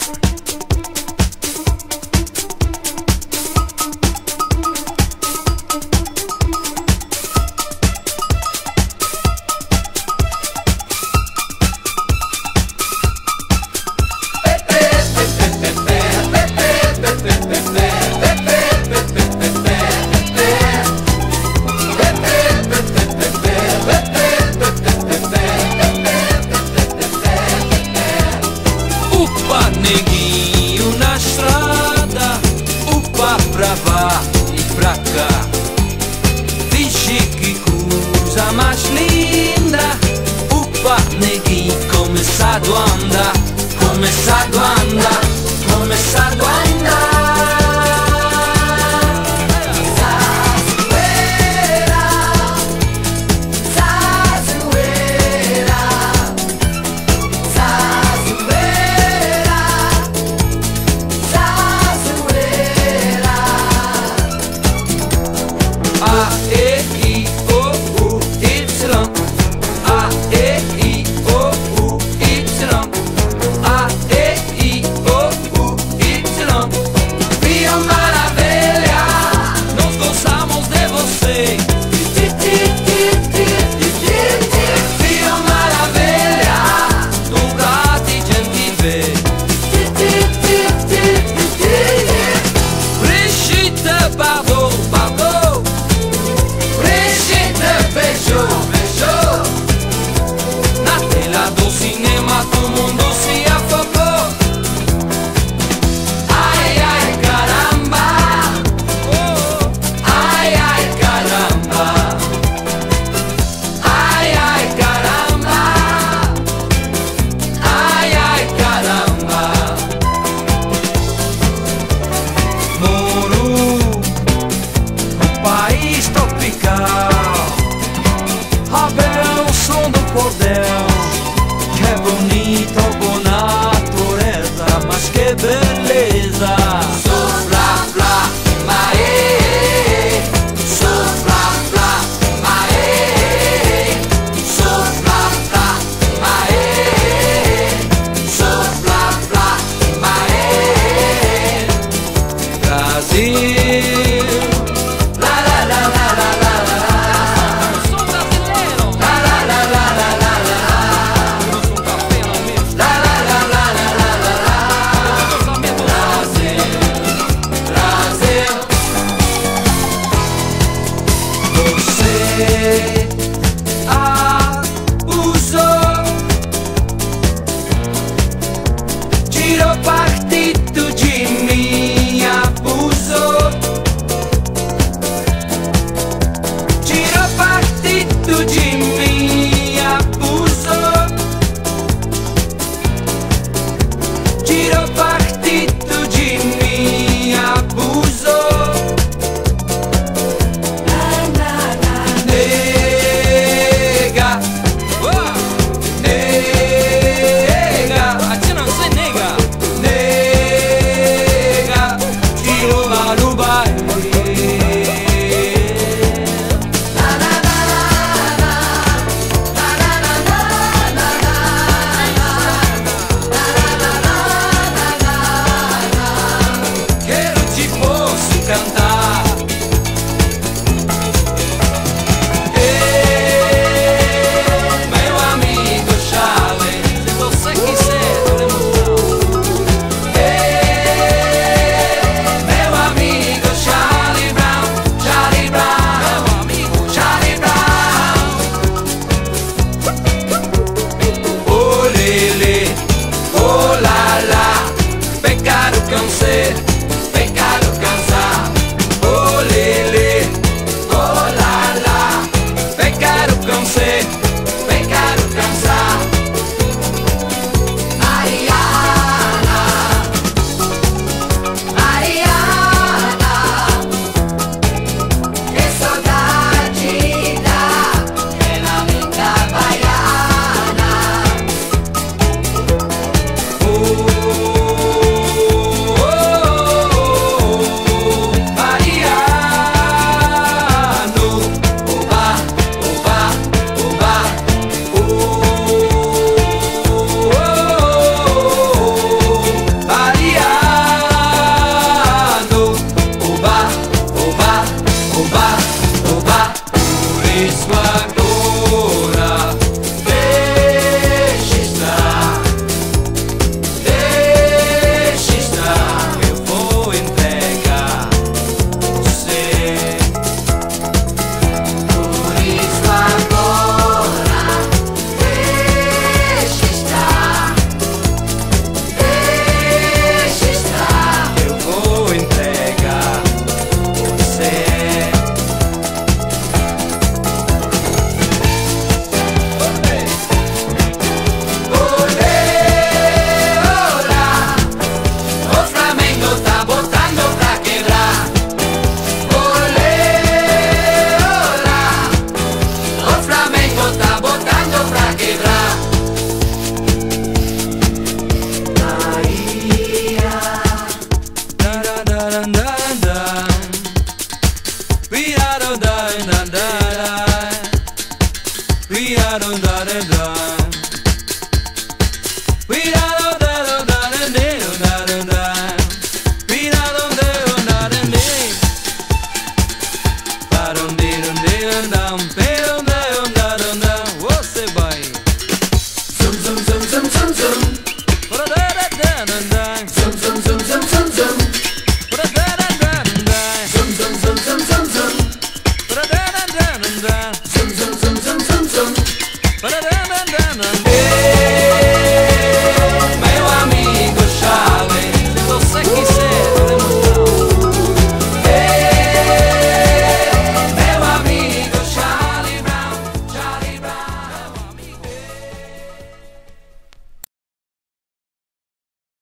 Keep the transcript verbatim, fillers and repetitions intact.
Neguinho na estrada, upa pra lá e pra cá. Vixe que coisa mais linda. Upa, neguinho, começado a andar, começado a andar, começado a andar. A, E, I, O, U, Y. A, E, I, O, U, Y. A, E, I, O, U, Y. Via maravilha, nós gostamos de você. Via maravilha, nunca te gente vê. Brigitte Bardot, Bardot. Beijou, beijou. Na tela do cinema todo mundo se afogou. Ai, ai, caramba. Oh, ai, ai, caramba. Ai, ai, caramba. Ai, ai, caramba. Moro num país tropical. Abel, o som do cordel, que é bonito com natureza, mas que beleza. Sofla, fla, mae, sofla, fla, mae, sofla, fla, mae, sofla, fla, mae. Brasil. Você abusou, tirou partido de mim, abusou, tirou partido de mim, abusou, tirou partido de mim, abusou. Oh, nananã.